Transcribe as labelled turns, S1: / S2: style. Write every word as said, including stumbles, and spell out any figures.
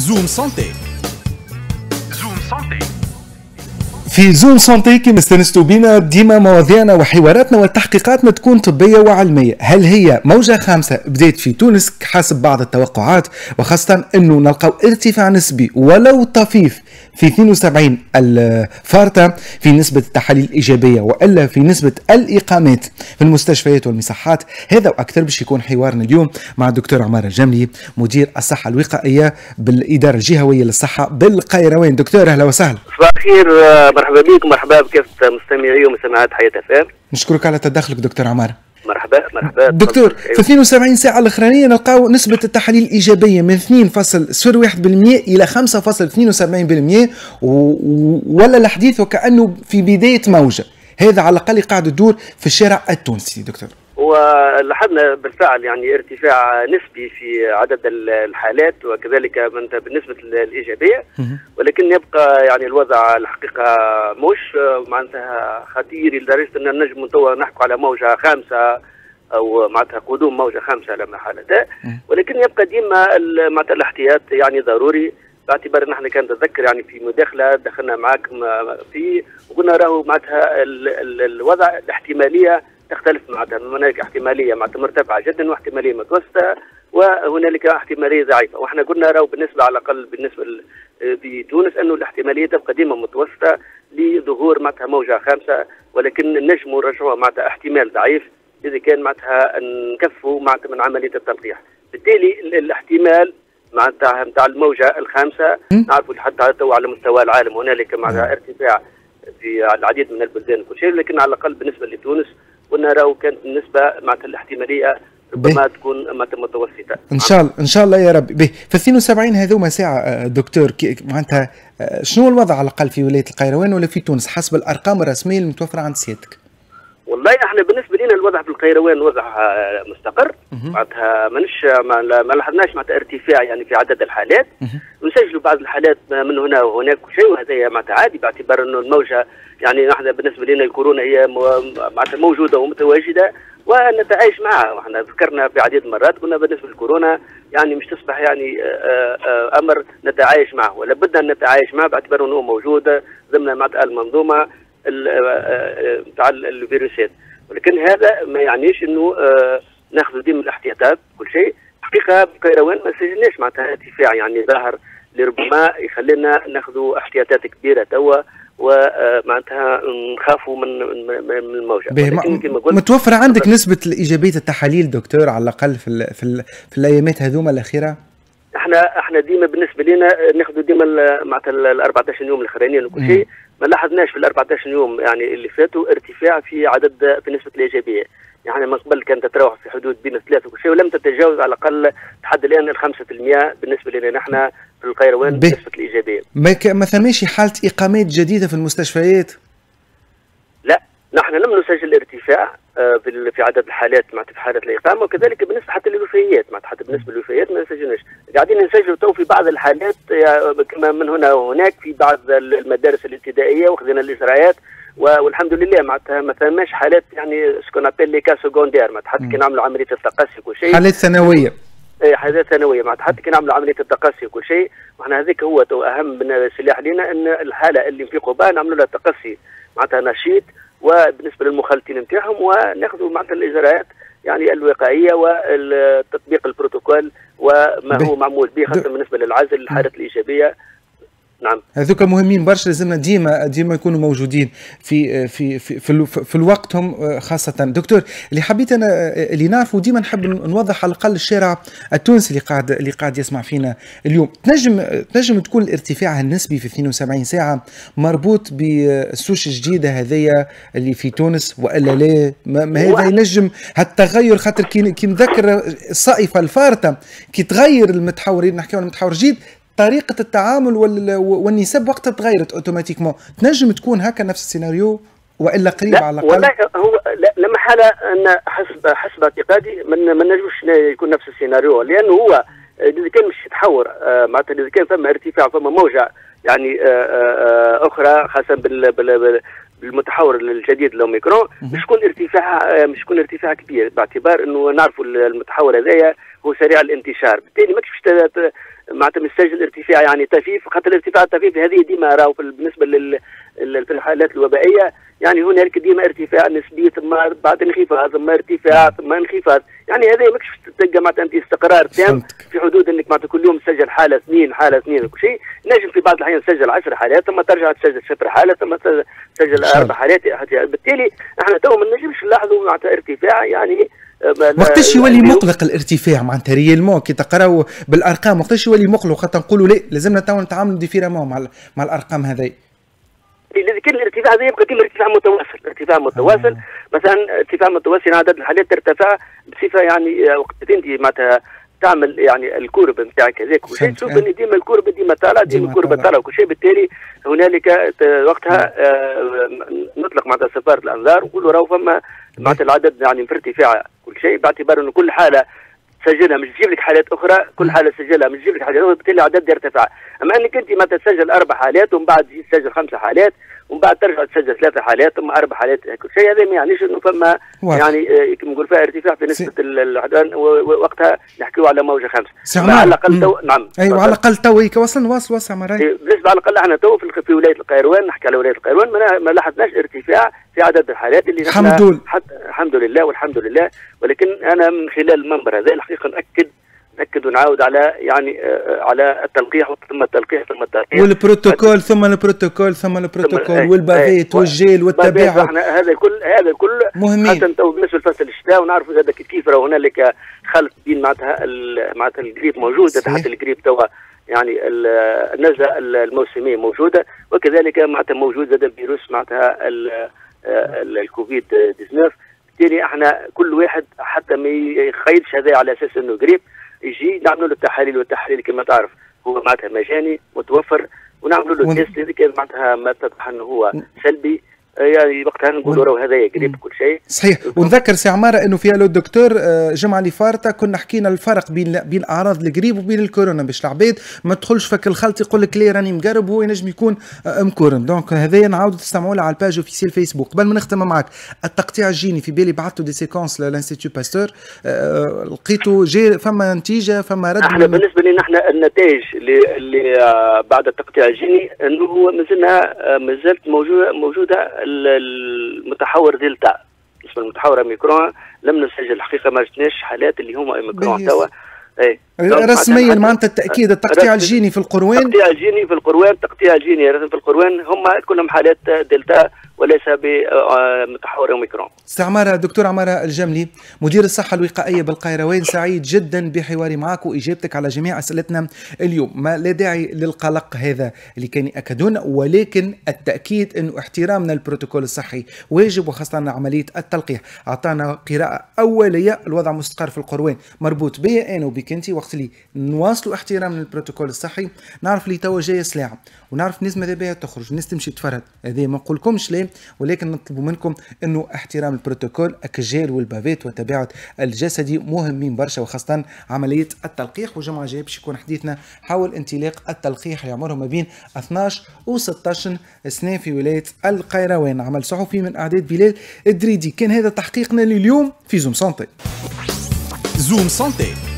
S1: زوم سانتي. زوم سانتي.
S2: في زوم سانتي كما استنستوا بينا ديما مواضيعنا وحواراتنا وتحقيقاتنا تكون طبية وعلمية. هل هي موجة خامسة بدأت في تونس حسب بعض التوقعات، وخاصة أنه نلقاو ارتفاع نسبي ولو طفيف في اثنين وسبعين الفارطة في نسبة التحاليل الإيجابية وإلا في نسبة الإقامات في المستشفيات والمصحات. هذا وأكثر باش يكون حوارنا اليوم مع الدكتور عمار الجملي مدير الصحة الوقائية بالإدارة الجهوية للصحة بالقيروان. دكتور أهلا وسهلا.
S3: صباح الخير، مرحبا بك ومرحبا بكافة مستمعي ومستمعات حياة اف ام.
S2: نشكرك على تدخلك دكتور عمار.
S3: مرحبا مرحبا
S2: دكتور. في اثنين وسبعين ساعة الأخرانية نلقاو نسبة التحاليل الإيجابية من اثنين فاصلة صفر واحد بالمئة إلى خمسة فاصلة اثنين وسبعين بالمئة، ولا الحديث وكأنه في بداية موجة. هذا على الأقل قاعد يدور في الشارع التونسي دكتور.
S3: ولاحظنا بالفعل يعني ارتفاع نسبي في عدد الحالات وكذلك بالنسبة الإيجابية، ولكن يبقى يعني الوضع الحقيقة مش معناتها خطير لدرجة أن نجم توا نحكوا على موجة خامسة أو معناتها قدوم موجة خامسة لا محالة، ولكن يبقى ديما معناتها الاحتياط يعني ضروري، باعتبار ان احنا كان نتذكر يعني في مداخله دخلنا معاكم في وقلنا راهو معناتها الوضع الاحتماليه تختلف، معناتها هناك احتماليه معناتها مرتفعه جدا واحتماليه متوسطه وهنالك احتماليه ضعيفه، واحنا قلنا راهو بالنسبه على الاقل بالنسبه في تونس انه الاحتماليه تبقى ديما متوسطه لظهور معناتها موجه خامسه، ولكن نجموا نرجعوها معناتها احتمال ضعيف اذا كان معناتها نكفوا معناتها من عمليه التلقيح. بالتالي الاحتمال معناتها نتاع الموجه الخامسه نعرفوا حتى تو على مستوى العالم هنالك معناتها ارتفاع في العديد من البلدان وكل شيء، لكن على الاقل بالنسبه لتونس قلنا راهو كانت النسبه معناتها الاحتماليه ربما تكون متوسطه.
S2: ان شاء الله ان شاء الله يا رب. به في اثنين وسبعين هذوما ساعه دكتور معناتها شنو الوضع على الاقل في ولايه القيروان ولا في تونس حسب الارقام الرسميه المتوفره عند سيادتك؟
S3: والله احنا بالنسبه لنا الوضع في القيروان وضع مستقر، معناتها مانيش ما لاحظناش معناتها ارتفاع يعني في عدد الحالات، نسجلوا بعض الحالات من هنا وهناك شيء، وهذا معناتها عادي باعتبار انه الموجه يعني نحن بالنسبه لنا الكورونا هي معناتها موجوده ومتواجده ونتعايش معها، واحنا ذكرنا في عديد المرات قلنا بالنسبه للكورونا يعني مش تصبح يعني امر نتعايش معه، ولا بدنا ان نتعايش معه باعتبار انه موجوده ضمن معناتها المنظومه نتاع الفيروسات، ولكن هذا ما يعنيش انه ناخذ ديما الاحتياطات كل شيء. حقيقه بقيروان ما سجلناش معناتها ارتفاع يعني ظاهر لربما يخلينا ناخذ احتياطات كبيره توا ومعناتها نخافوا من من الموجه.
S2: متوفره عندك نسبه الايجابيه التحاليل دكتور على الاقل في ال في, ال في الايامات هذوما الاخيره؟
S3: احنا احنا ديما بالنسبه لنا ناخذ ديما معناتها ال أربعطاش يوم الاخرانيين وكل شيء، ما لاحظناش في ال أربعطاش يوم يعني اللي فاتوا ارتفاع في عدد في نسبه الايجابيه، يعني من قبل كانت تتراوح في حدود بين ثلاثه وكل شيء ولم تتجاوز على الاقل لحد الان ال خمسة بالمئة بالنسبه لنا نحن في القيروان نسبه الايجابيه.
S2: ما ما ثماش حاله اقامات جديده في المستشفيات؟
S3: لا، نحن لم نسجل ارتفاع في في عدد الحالات معناتها في حاله الاقامه، وكذلك بالنسبه حتى للوفيات معناتها حتى بالنسبه للوفيات ما نسجلناش، قاعدين نسجلوا تو في بعض الحالات كما من هنا وهناك في بعض المدارس الابتدائيه وخذنا الاجراءات والحمد لله معناتها ما ثماش حالات يعني سكون ابيل لي كا سكوندير معناتها حتى كي نعملوا عمليه التقصي وكل شيء.
S2: حالات ثانويه.
S3: اي حالات ثانويه معناتها حتى كي نعملوا عمليه التقصي وكل شيء، وحنا هذاك هو تو اهم من السلاح لنا ان الحاله اللي في قباء نعملوا لها تقصي معناتها نشيط وبالنسبه للمخالطين نتاعهم وناخذوا معناتها الاجراءات يعني الوقائيه والتطبيق البروتوكول وما هو معمول به خاصه بالنسبه للعزل الحالات الايجابيه. نعم
S2: هذوك مهمين برشا، لازمنا ديما ديما يكونوا موجودين في في في في, في الوقتهم خاصه. دكتور اللي حبيت انا اللي نعرفه ديما نحب نوضح على الاقل الشارع التونسي اللي قاعد اللي قاعد يسمع فينا اليوم، تنجم تنجم تكون الارتفاع النسبي في اثنين وسبعين ساعه مربوط بالسوش الجديده هذيا اللي في تونس والا لا؟ ما هذا ينجم هالتغير خاطر كي كي نذكر الصائفه الفارطه كي تغير المتحورين نحكيو على المتحور جديد طريقة التعامل والنسب وقتها تغيرت اوتوماتيكمون، تنجم تكون هكا نفس السيناريو والا قريب على الاقل؟
S3: والله هو لا محاله ان حسب حسب اعتقادي ما نجمش يكون نفس السيناريو، لانه هو اذا كان مش يتحور معناتها اذا كان ثم ارتفاع ثم موجه يعني اخرى خاصه بال بالمتحور الجديد الاوميكرون مش يكون ارتفاع مش يكون ارتفاع كبير، باعتبار انه نعرفوا المتحور هذايا هو سريع الانتشار، بالتالي ما كيفاش معناتها مستسجل ارتفاع يعني طفيف، خاطر الارتفاع الطفيف هذه ديما راهو بالنسبه لل في الحالات الوبائيه يعني هنالك ديما ارتفاع نسبي ثم بعد انخفاض ثم ارتفاع ثم انخفاض، يعني هذا ماكش تلقى معناتها انت استقرار تام في حدود انك معناتها كل يوم تسجل حاله اثنين حاله اثنين وكل شيء، نجم في بعض الاحيان تسجل عشر حالات ثم ترجع تسجل صفر حاله ثم تسجل اربع حالات، بالتالي احنا تو ما نجمش نلاحظوا معناتها ارتفاع يعني
S2: وقتاش يولي مقلق الارتفاع معناتها ريالمون كي تقراو بالارقام وقتاش يولي مقلق خاطر نقولوا لا لازمنا تو نتعاملوا ديفيرامون مع مع الارقام هذي.
S3: إذا كان الارتفاع هذا يبقى كما ارتفاع متواصل، ارتفاع متواصل آه. مثلا ارتفاع متواصل عدد الحالات ترتفع بصفه يعني وقت انت معناتها تعمل يعني الكورب نتاعك هذاك وشيء تشوف ان ديما الكورب ديما طالعه ديما الكورب طالعه وكل شيء، بالتالي هنالك وقتها آه نطلق معناتها سفاره الانظار ونقولوا راهو فما معناتها العدد يعني في ارتفاع كل شيء، باعتبار انه كل حاله تسجلها مش تجيب لك حالات اخرى، كل حاله تسجلها مش تجيب لك حالات اخرى، بالتالي العدد يرتفع. اما انك انت ما تسجل اربع حالات ومن بعد تجي تسجل خمسه حالات ومن بعد ترجع تسجل ثلاثه حالات ثم اربع حالات كل شيء، هذا ما يعنيش انه فما يعني كما نقول فيها ارتفاع في نسبه العدوان، ووقتها نحكيو على موجه خمسه. على الاقل تو نعم
S2: ايوه على الاقل تو هيك وصل واصل واسع مراي.
S3: بالنسبه على الاقل احنا تو في, في ولايه القيروان، نحكي على ولايه القيروان ما لاحظناش ارتفاع في عدد الحالات اللي
S2: الحمد لله
S3: الحمد لله والحمد لله، ولكن انا من خلال المنبر هذا الحقيقه ناكد نأكد ونعاود على يعني على التلقيح ثم التلقيح ثم التلقيح
S2: والبروتوكول ثم البروتوكول ثم البروتوكول والبافيت والجيل والتباعد،
S3: هذا الكل هذا الكل
S2: مهمين
S3: خاصة تو بالنسبة لفصل الشتاء، ونعرفوا هذا كيف راه هنالك خلط بين معناتها معناتها الجريب موجودة حتى الجريب توا يعني النزلة الموسمية موجودة، وكذلك معناتها موجود هذا الفيروس معناتها الكوفيد تسعة عشر، بالتالي احنا كل واحد حتى ما يخيلش هذا على اساس انه قريب يجي نعملوا له التحاليل، والتحاليل كما تعرف هو معناتها مجاني متوفر، ونعملوا له التيست اذا كان معناتها ما تتضح انه هو سلبي يعني وقتها نقولوا راهو هذايا قريب كل شيء.
S2: صحيح، ونذكر سي عماره انه في الو دكتور الجمعه اللي فاتت كنا حكينا الفرق بين بين اعراض القريب وبين الكورونا باش العباد ما تدخلش فك الخلط يقول لك ليه راني مقرب وهو ينجم يكون مكورن. دونك هذايا نعاودوا تستمعوا له على الباج اوفيسيال فيسبوك. قبل ما نختم معك التقطيع الجيني في بالي بعثتوا دي سيكونس للانستيتو باستور، لقيتوا جي فما نتيجه فما رد؟
S3: احنا بالنسبه لنا احنا النتائج اللي, اللي بعد التقطيع الجيني انه هو مازلنا مازالت موجوده موجوده المتحور دلتا. بالنسبه للمتحور اوميكرون لم نسجل الحقيقه ما جبناش حالات اللي هما اوميكرون توا. اي
S2: رسميا معناتها التاكيد التقطيع الجيني في القروان،
S3: التقطيع الجيني في القروان التقطيع الجيني في القروان هم كلهم حالات دلتا وليس بمتحور اوميكرون.
S2: سي عماره، دكتور عماره الجملي مدير الصحه الوقائيه بالقيروان، سعيد جدا بحواري معك واجابتك على جميع اسئلتنا اليوم. ما لا داعي للقلق هذا اللي كان ياكدون، ولكن التاكيد انه احترامنا للبروتوكول الصحي واجب، وخاصه عمليه التلقيح. اعطانا قراءه اوليه، الوضع مستقر في القروان مربوط بيا انا وبك انت، وقت اللي نواصلوا احترامنا للبروتوكول الصحي نعرف اللي توا جايه سلاعه ونعرف الناس ماذا بها تخرج، الناس تمشي تفرد، هذه ما نقولكمش ليه، ولكن نطلب منكم انه احترام البروتوكول الجيل والبافيت والتباعد الجسدي مهمين برشا، وخاصه عمليه التلقيح. وجمعه جاي باش يكون حديثنا حول انطلاق التلقيح اللي عمره ما بين اثناش و ستطاش سنه في ولايه القيروان. عمل صحفي من اعداد بلال الدريدي. كان هذا تحقيقنا لليوم في زوم سانتي.
S1: زوم سانتي.